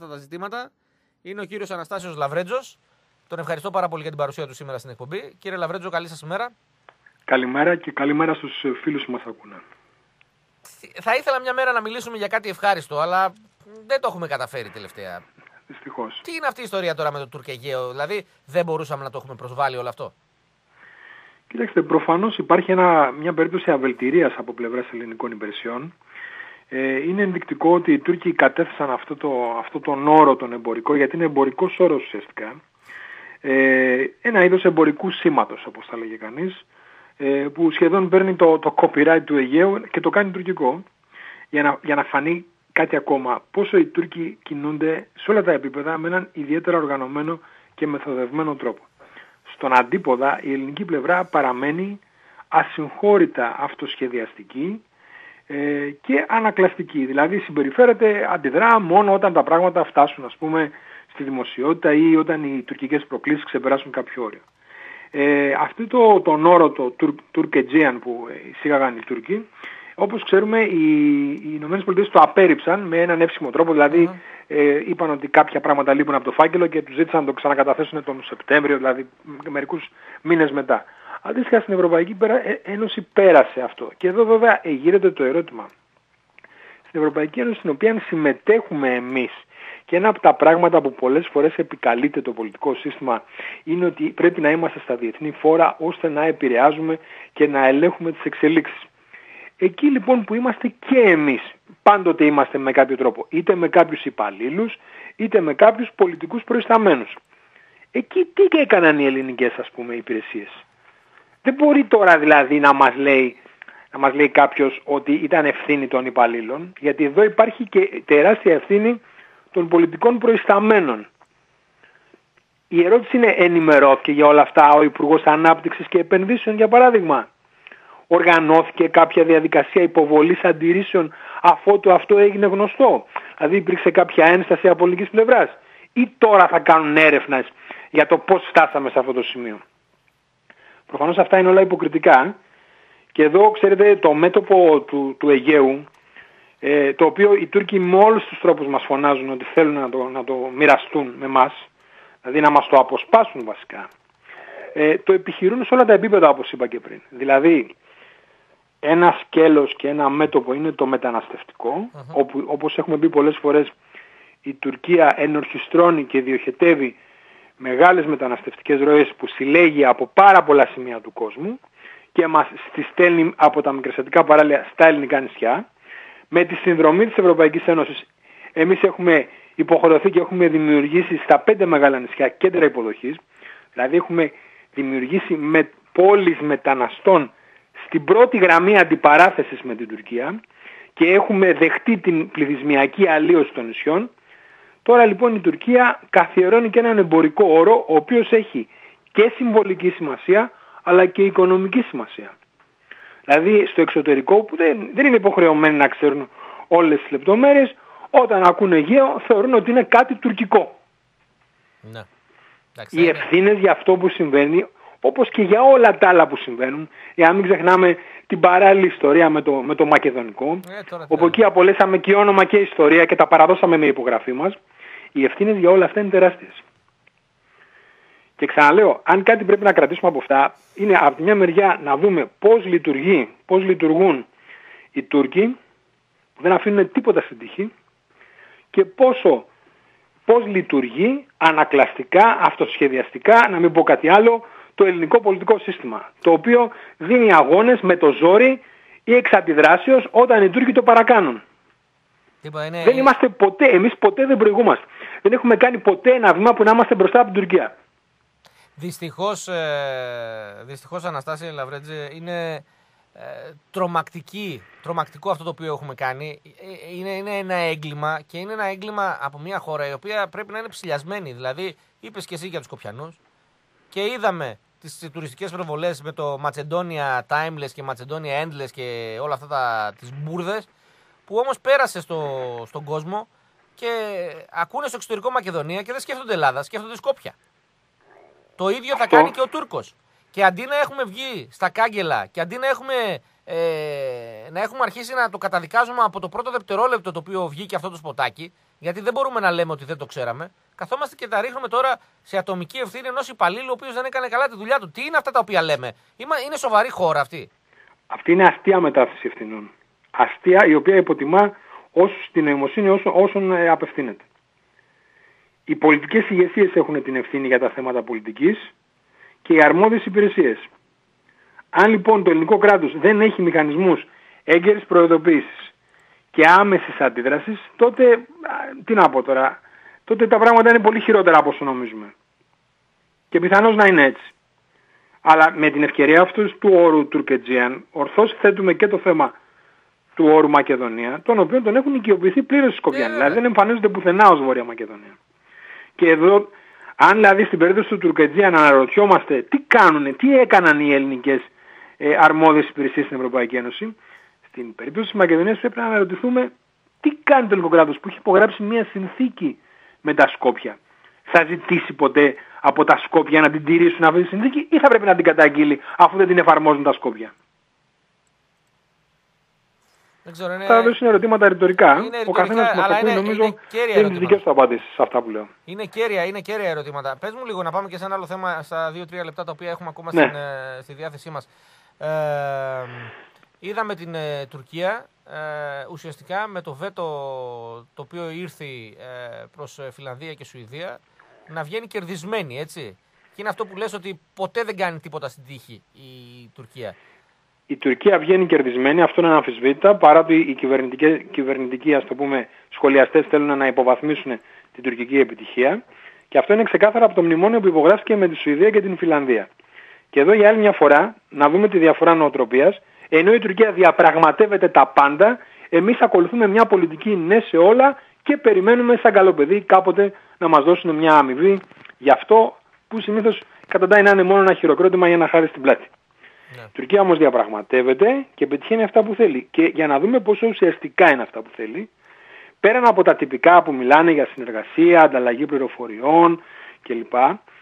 αυτά τα ζητήματα είναι ο κύριος Αναστάσιος Λαβρέτζος. Τον ευχαριστώ πάρα πολύ για την παρουσία του σήμερα στην εκπομπή. Κύριε Λαβρέτζο, καλή σας ημέρα. Καλημέρα και καλημέρα στους φίλους που μας ακούνε. Θα ήθελα μια μέρα να μιλήσουμε για κάτι ευχάριστο, αλλά δεν το έχουμε καταφέρει τελευταία. Δυστυχώς. Τι είναι αυτή η ιστορία τώρα με το Τουρκεγαίο, δηλαδή δεν μπορούσαμε να το έχουμε προσβάλει όλο αυτό? Κοιτάξτε, προφανώς υπάρχει μια περίπτωση αβελτηρίας από πλευράς ελληνικών υπηρεσιών. Είναι ενδεικτικό ότι οι Τούρκοι κατέθεσαν αυτό τον όρο τον εμπορικό, γιατί είναι εμπορικός όρος ουσιαστικά. Ένα είδος εμπορικού σήματος, όπως θα λέγε κανείς, που σχεδόν παίρνει το copyright του Αιγαίου και το κάνει τουρκικό, για να φανεί κάτι ακόμα, πόσο οι Τούρκοι κινούνται σε όλα τα επίπεδα με έναν ιδιαίτερα οργανωμένο και μεθοδευμένο τρόπο. Στον αντίποδα, η ελληνική πλευρά παραμένει ασυγχώρητα αυτοσχεδιαστική και ανακλαστική. Δηλαδή συμπεριφέρεται, αντιδρά μόνο όταν τα πράγματα φτάσουν, ας πούμε, στη δημοσιότητα ή όταν οι τουρκικές προκλήσεις ξεπεράσουν κάποιο όριο. Αυτό τον όρο, το Turk-Aegean που εισήγαγαν οι Τούρκοι, όπως ξέρουμε οι ΗΠΑ το απέρριψαν με έναν εύσημο τρόπο, δηλαδή είπαν ότι κάποια πράγματα λείπουν από το φάκελο και τους ζήτησαν να το ξανακαταθέσουν τον Σεπτέμβριο, δηλαδή μερικούς μήνες μετά. Αντίστοιχα στην Ευρωπαϊκή Ένωση πέρασε αυτό. Και εδώ βέβαια γύρεται το ερώτημα. Στην Ευρωπαϊκή Ένωση, στην οποία συμμετέχουμε εμείς, και ένα από τα πράγματα που πολλές φορές επικαλείται το πολιτικό σύστημα είναι ότι πρέπει να είμαστε στα διεθνή φόρα ώστε να επηρεάζουμε και να ελέγχουμε τις εξελίξεις. Εκεί λοιπόν που είμαστε και εμείς, πάντοτε είμαστε με κάποιο τρόπο, είτε με κάποιους υπαλλήλους, είτε με κάποιους πολιτικούς προϊσταμένους. Εκεί τι έκαναν οι ελληνικές, ας πούμε, υπηρεσίες? Δεν μπορεί τώρα δηλαδή να μας λέει κάποιος ότι ήταν ευθύνη των υπαλλήλων, γιατί εδώ υπάρχει και τεράστια ευθύνη των πολιτικών προϊσταμένων. Η ερώτηση είναι, ενημερώθηκε για όλα αυτά ο Υπουργός Ανάπτυξης και Επενδύσεων, για παράδειγμα? Οργανώθηκε κάποια διαδικασία υποβολής αντιρρήσεων αφότου αυτό έγινε γνωστό? Δηλαδή υπήρξε κάποια ένσταση από πολιτικής πλευράς? Ή τώρα θα κάνουν έρευνες για το πώς φτάσαμε σε αυτό το σημείο? Προφανώς αυτά είναι όλα υποκριτικά. Και εδώ, ξέρετε, το μέτωπο του Αιγαίου, το οποίο οι Τούρκοι με όλους τους τρόπους μας φωνάζουν ότι θέλουν να το μοιραστούν με μας, δηλαδή να μας το αποσπάσουν βασικά, το επιχειρούν σε όλα τα επίπεδα, όπως είπα και πριν. Δηλαδή, ένα σκέλος και ένα μέτωπο είναι το μεταναστευτικό, όπου, όπως έχουμε πει πολλές φορές, η Τουρκία ενορχιστρώνει και διοχετεύει μεγάλες μεταναστευτικές ροές που συλλέγει από πάρα πολλά σημεία του κόσμου και μας τις στέλνει από τα μικρασιατικά παράλια στα ελληνικά νησιά. Με τη συνδρομή της Ευρωπαϊκής Ένωσης εμείς έχουμε υποχρεωθεί και έχουμε δημιουργήσει στα 5 μεγάλα νησιά κέντρα υποδοχής. Δηλαδή έχουμε δημιουργήσει πόλεις μεταναστών στην πρώτη γραμμή αντιπαράθεσης με την Τουρκία και έχουμε δεχτεί την πληθυσμιακή αλλίωση των νησιών. Τώρα λοιπόν η Τουρκία καθιερώνει και έναν εμπορικό όρο, ο οποίος έχει και συμβολική σημασία αλλά και οικονομική σημασία. Δηλαδή στο εξωτερικό, που δεν είναι υποχρεωμένοι να ξέρουν όλες τις λεπτομέρειες, όταν ακούνε Αιγαίο θεωρούν ότι είναι κάτι τουρκικό. Ναι. Οι ευθύνες για αυτό που συμβαίνει, όπως και για όλα τα άλλα που συμβαίνουν, για να μην ξεχνάμε την παράλληλη ιστορία με το μακεδονικό, όπου εκεί απολέσαμε και όνομα και ιστορία και τα παραδώσαμε με υπογραφή μας, οι ευθύνες για όλα αυτά είναι τεράστιες. Και ξαναλέω, αν κάτι πρέπει να κρατήσουμε από αυτά, είναι από τη μια μεριά να δούμε πώς λειτουργούν οι Τούρκοι, που δεν αφήνουν τίποτα στην τύχη, και πώς λειτουργεί ανακλαστικά, αυτοσχεδιαστικά, να μην πω κάτι άλλο, το ελληνικό πολιτικό σύστημα, το οποίο δίνει αγώνες με το ζόρι ή εξ αντιδράσεως όταν οι Τούρκοι το παρακάνουν. Δεν είμαστε ποτέ, εμείς ποτέ δεν προηγούμαστε. Δεν έχουμε κάνει ποτέ ένα βήμα που να είμαστε μπροστά από την Τουρκία. Δυστυχώς Αναστάση Λαβρέτζε, είναι τρομακτικό αυτό το οποίο έχουμε κάνει. Είναι ένα έγκλημα και είναι ένα έγκλημα από μια χώρα η οποία πρέπει να είναι ψηλιασμένη. Δηλαδή, είπες και εσύ για τους Σκοπιανούς και είδαμε τις τουριστικές προβολές με το Macedonia Timeless και Macedonia Endless και όλα αυτά τις μπουρδες, που όμως πέρασε στον κόσμο και ακούνε στο εξωτερικό Μακεδονία και δεν σκέφτονται Ελλάδα, σκέφτονται Σκόπια. Το ίδιο θα κάνει και ο Τούρκος. Και αντί να έχουμε βγει στα κάγκελα και αντί να έχουμε αρχίσει να το καταδικάζουμε από το πρώτο δευτερόλεπτο το οποίο βγήκε αυτό το σποτάκι, Γιατί δεν μπορούμε να λέμε ότι δεν το ξέραμε. Καθόμαστε και τα ρίχνουμε τώρα σε ατομική ευθύνη ενός υπαλλήλου ο οποίος δεν έκανε καλά τη δουλειά του. Τι είναι αυτά τα οποία λέμε? Είναι σοβαρή χώρα αυτή? Αυτή είναι αστεία μετάθεση ευθυνών. Αστεία η οποία υποτιμά την νοημοσύνη όσων απευθύνεται. Οι πολιτικές ηγεσίες έχουν την ευθύνη για τα θέματα πολιτικής και οι αρμόδιες υπηρεσίες. Αν λοιπόν το ελληνικό κράτος δεν έχει μηχανισμούς έγκαιρης προειδοποίησης και άμεσης αντίδρασης, τότε, τι να πω τώρα, τότε τα πράγματα είναι πολύ χειρότερα από όσο νομίζουμε. Και πιθανώς να είναι έτσι. Αλλά με την ευκαιρία αυτού του όρου Τουρκετζίαν, ορθώς θέτουμε και το θέμα του όρου Μακεδονία, τον οποίο τον έχουν οικειοποιηθεί πλήρως οι Σκοπιανοί. Δηλαδή δεν εμφανίζονται πουθενά ως Βόρεια Μακεδονία. Και εδώ, αν δηλαδή στην περίπτωση του Τουρκετζίαν αναρωτιόμαστε τι κάνουνε, τι έκαναν οι ελληνικές αρμόδιες υπηρεσίες στην Ευρωπαϊκή Ένωση, στην περίπτωση της Μακεδονίας πρέπει να αναρωτηθούμε τι κάνει το ελληνικό κράτος που έχει υπογράψει μια συνθήκη με τα Σκόπια. Θα ζητήσει ποτέ από τα Σκόπια να την τηρήσουν αυτή τη συνθήκη ή θα πρέπει να την καταγγείλει αφού δεν την εφαρμόζουν τα Σκόπια? Δεν ξέρω, θα δώσουν ερωτήματα ρητορικά. Ο καθένας μας ακούει, νομίζω είναι τις δικές του απαντήσεις σε αυτά που λέω. Είναι κέρια ερωτήματα. Πες μου λίγο να πάμε και σε ένα άλλο θέμα στα 2-3 λεπτά τα οποία έχουμε ακόμα στη διάθεσή μας. Είδαμε την Τουρκία ουσιαστικά με το βέτο το οποίο ήρθε προς Φιλανδία και Σουηδία να βγαίνει κερδισμένη, έτσι. Και είναι αυτό που λες ότι ποτέ δεν κάνει τίποτα στην τύχη η Τουρκία. Η Τουρκία βγαίνει κερδισμένη, αυτό είναι αναμφισβήτητα, παρά ότι οι κυβερνητικοί ας το πούμε, σχολιαστές θέλουν να υποβαθμίσουν την τουρκική επιτυχία. Και αυτό είναι ξεκάθαρα από το μνημόνιο που υπογράφηκε με τη Σουηδία και την Φιλανδία. Και εδώ για άλλη μια φορά να δούμε τη διαφορά νοοτροπίας. Ενώ η Τουρκία διαπραγματεύεται τα πάντα, εμείς ακολουθούμε μια πολιτική ναι σε όλα και περιμένουμε σαν καλό παιδί κάποτε να μας δώσουν μια αμοιβή για αυτό που συνήθως καταντάει να είναι μόνο ένα χειροκρότημα για να χάρη στην πλάτη. Ναι. Η Τουρκία όμως διαπραγματεύεται και πετυχαίνει αυτά που θέλει. Και για να δούμε πόσο ουσιαστικά είναι αυτά που θέλει, πέραν από τα τυπικά που μιλάνε για συνεργασία, ανταλλαγή πληροφοριών κλπ.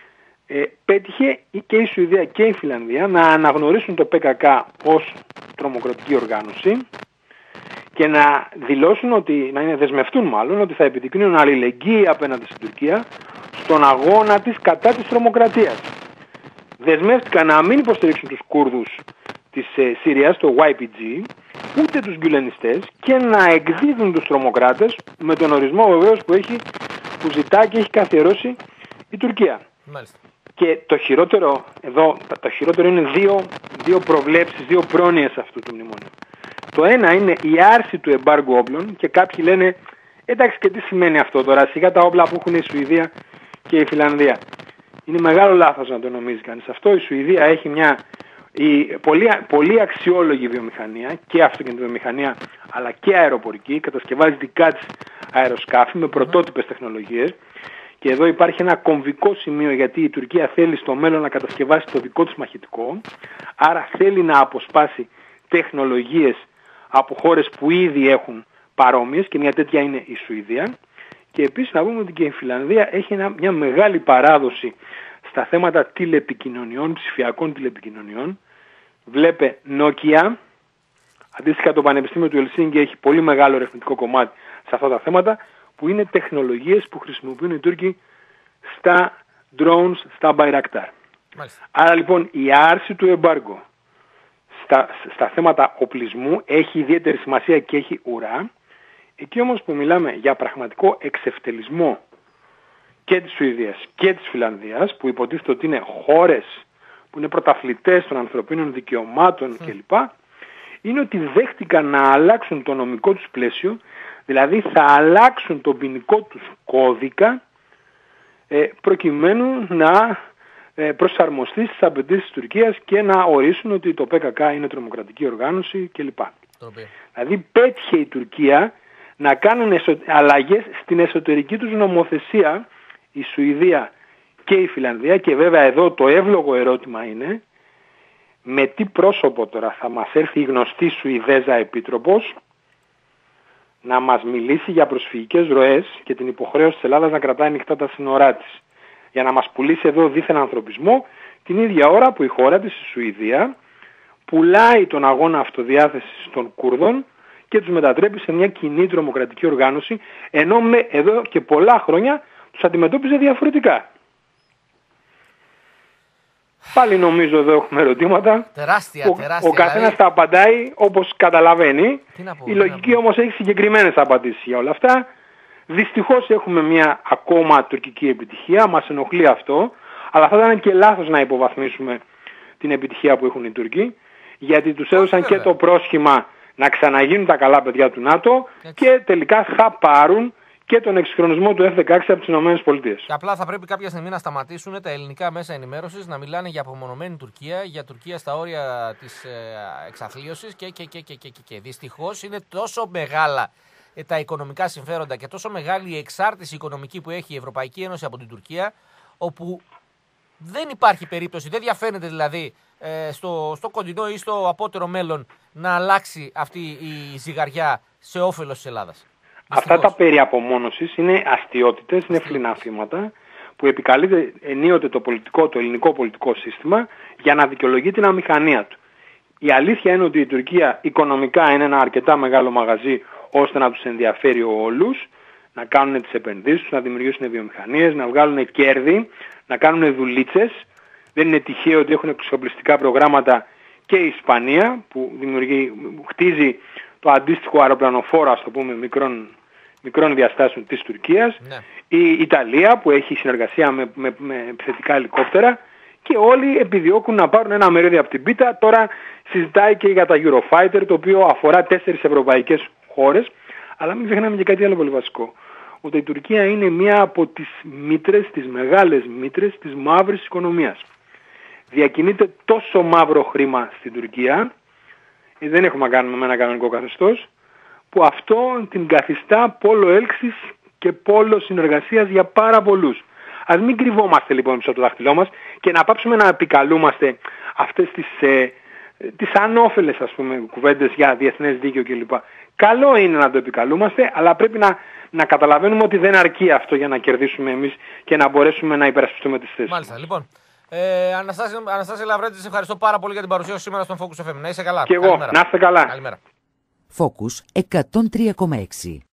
Πέτυχε και η Σουηδία και η Φιλανδία να αναγνωρίσουν το ΠΚΚ ως τρομοκρατική οργάνωση και να δηλώσουν ότι, να δεσμευτούν μάλλον, ότι θα επιδεικνύουν αλληλεγγύη απέναντι στην Τουρκία στον αγώνα της κατά της τρομοκρατίας. Δεσμεύτηκαν να μην υποστηρίξουν τους Κούρδους της Συρίας, το YPG, ούτε τους γκουλενιστές και να εκδίδουν τους τρομοκράτες με τον ορισμό βεβαίως που ζητά και έχει καθιερώσει η Τουρκία. Μάλιστα. Και το χειρότερο εδώ, το χειρότερο είναι δύο προβλέψεις, δύο πρόνοιες αυτού του μνημονίου. Το ένα είναι η άρση του εμπάργου όπλων και κάποιοι λένε εντάξει και τι σημαίνει αυτό τώρα, σιγά τα όπλα που έχουν η Σουηδία και η Φιλανδία. Είναι μεγάλο λάθος να το νομίζει κανείς αυτό. Η Σουηδία έχει μια πολύ αξιόλογη βιομηχανία και αυτοκινητοβιομηχανία αλλά και αεροπορική, κατασκευάζει δικά της αεροσκάφη με πρωτότυπες τεχνολογίες. Και εδώ υπάρχει ένα κομβικό σημείο γιατί η Τουρκία θέλει στο μέλλον να κατασκευάσει το δικό της μαχητικό, άρα θέλει να αποσπάσει τεχνολογίες από χώρες που ήδη έχουν παρόμοιες και μια τέτοια είναι η Σουηδία. Και επίσης να πούμε ότι και η Φιλανδία έχει μια μεγάλη παράδοση στα θέματα τηλεπικοινωνιών, ψηφιακών τηλεπικοινωνιών. Βλέπε Nokia, αντίστοιχα το Πανεπιστήμιο του Ελσίνκη έχει πολύ μεγάλο ερευνητικό κομμάτι σε αυτά τα θέματα, που είναι τεχνολογίες που χρησιμοποιούν οι Τούρκοι στα drones, στα Bayraktar. Άρα λοιπόν η άρση του εμπάργου στα θέματα οπλισμού έχει ιδιαίτερη σημασία και έχει ουρά. Εκεί όμως που μιλάμε για πραγματικό εξευτελισμό και της Σουηδίας και της Φιλανδίας, που υποτίθεται ότι είναι χώρες που είναι πρωταθλητές των ανθρωπίνων δικαιωμάτων κλπ, είναι ότι δέχτηκαν να αλλάξουν το νομικό τους πλαίσιο, δηλαδή θα αλλάξουν τον ποινικό τους κώδικα προκειμένου να προσαρμοστεί στις απαιτήσεις της Τουρκίας και να ορίσουν ότι το ΠΚΚ είναι τρομοκρατική οργάνωση κλπ. Δηλαδή πέτυχε η Τουρκία να κάνουν αλλαγές στην εσωτερική τους νομοθεσία η Σουηδία και η Φιλανδία και βέβαια εδώ το εύλογο ερώτημα είναι με τι πρόσωπο τώρα θα μας έρθει η γνωστή Σουηδέζα Επίτροπος να μας μιλήσει για προσφυγικές ροές και την υποχρέωση της Ελλάδας να κρατάει ανοιχτά τα σύνορά της για να μας πουλήσει εδώ δίθεν ανθρωπισμό την ίδια ώρα που η χώρα της, η Σουηδία, πουλάει τον αγώνα αυτοδιάθεσης των Κούρδων και τους μετατρέπει σε μια κοινή τρομοκρατική οργάνωση, ενώ εδώ και πολλά χρόνια τους αντιμετώπιζε διαφορετικά. Πάλι νομίζω εδώ έχουμε ερωτήματα. Τεράστια. Ο καθένας δηλαδή τα απαντάει όπως καταλαβαίνει. Η λογική όμως έχει συγκεκριμένες απαντήσεις για όλα αυτά. Δυστυχώς έχουμε μια ακόμα τουρκική επιτυχία, μας ενοχλεί αυτό, αλλά θα ήταν και λάθος να υποβαθμίσουμε την επιτυχία που έχουν οι Τούρκοι, γιατί τους έδωσαν και το πρόσχημα να ξαναγίνουν τα καλά παιδιά του ΝΑΤΟ και τελικά θα πάρουν και τον εξυγχρονισμό του F-16 από τις ΗΠΑ. Και απλά θα πρέπει κάποια στιγμή να σταματήσουν τα ελληνικά μέσα ενημέρωσης να μιλάνε για απομονωμένη Τουρκία, για Τουρκία στα όρια της εξαθλίωσης και δυστυχώς είναι τόσο μεγάλα τα οικονομικά συμφέροντα και τόσο μεγάλη η εξάρτηση οικονομική που έχει η Ευρωπαϊκή Ένωση από την Τουρκία, όπου δεν υπάρχει περίπτωση, δεν διαφαίνεται δηλαδή στο κοντινό ή στο απότερο μέλλον να αλλάξει αυτή η ζυγαριά σε όφελος της Ελλάδας. Αυτά τα περί απομόνωσης είναι αστιότητες, είναι φλινάφηματα που επικαλείται ενίοτε το ελληνικό πολιτικό σύστημα για να δικαιολογεί την αμηχανία του. Η αλήθεια είναι ότι η Τουρκία οικονομικά είναι ένα αρκετά μεγάλο μαγαζί ώστε να τους ενδιαφέρει όλους, να κάνουν τις επενδύσεις τους, να δημιουργήσουν βιομηχανίες, να βγάλουν κέρδη, να κάνουν δουλίτσες. Δεν είναι τυχαίο ότι έχουν εξοπλιστικά προγράμματα και η Ισπανία που χτίζει το αντίστοιχο αεροπλανοφόρο, ας το πούμε, μικρών διαστάσεων της Τουρκίας. Ναι. Η Ιταλία που έχει συνεργασία με επιθετικά ελικόπτερα και όλοι επιδιώκουν να πάρουν ένα μερίδιο από την πίτα. Τώρα συζητάει και για τα Eurofighter, το οποίο αφορά 4 ευρωπαϊκές χώρες. Αλλά μην ξεχνάμε και κάτι άλλο πολύ βασικό. Ότι η Τουρκία είναι μία από τις μήτρες, τις μεγάλες μήτρες της μαύρης οικονομίας. Διακινείται τόσο μαύρο χρήμα στην Τουρκία, δεν έχουμε να κάνουμε με ένα κανονικό καθεστώς, που αυτό την καθιστά πόλο έλξης και πόλο συνεργασίας για πάρα πολλούς. Ας μην κρυβόμαστε λοιπόν πίσω από το δάχτυλό μας και να πάψουμε να επικαλούμαστε αυτές τις ανώφελες, ας πούμε, κουβέντες για διεθνές δίκαιο κλπ. Καλό είναι να το επικαλούμαστε, αλλά πρέπει να καταλαβαίνουμε ότι δεν αρκεί αυτό για να κερδίσουμε εμείς και να μπορέσουμε να υπερασπιστούμε τις θέσεις. Μάλιστα, λοιπόν. Αναστάση Λαβρέντη, σε ευχαριστώ πάρα πολύ για την παρουσία σου σήμερα στον Focus FM. Να είσαι καλά. Και εγώ, να είστε καλά. Καλημέρα. Focus 103,6.